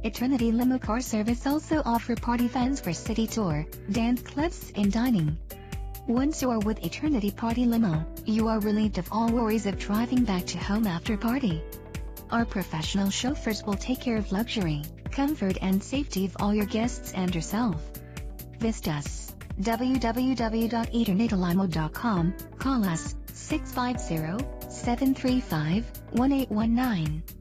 Eternity Limo Car Service also offer party vans for city tour, dance clubs and dining. Once you're with Eternity Party Limo, you are relieved of all worries of driving back to home after party. Our professional chauffeurs will take care of luxury, comfort and safety of all your guests and yourself. Visit us, www.eternitylimo.com, call us, 650-735-1819.